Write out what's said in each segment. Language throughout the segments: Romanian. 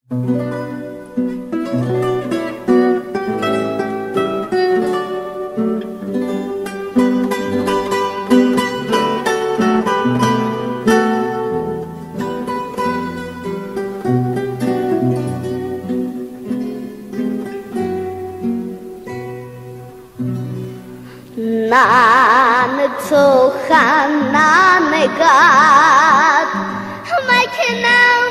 Nanegat Makinal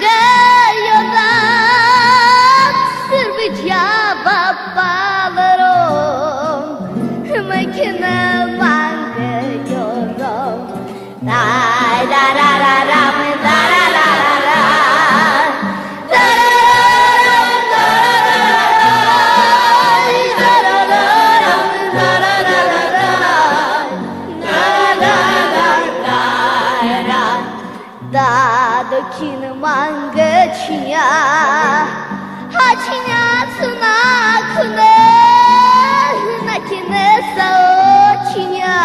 magayodat Sirvitya babaverom Makinal magayorom Dai da da da da da da da da Kin mangachiya hachinya sunakune nakine saochinya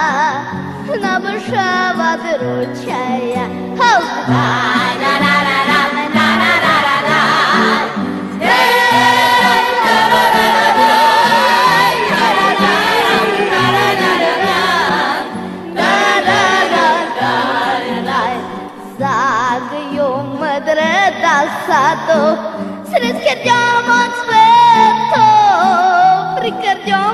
nabshava deruchaya ho da da da da da da da da da Sato, se les quedamos feto, ricardiamo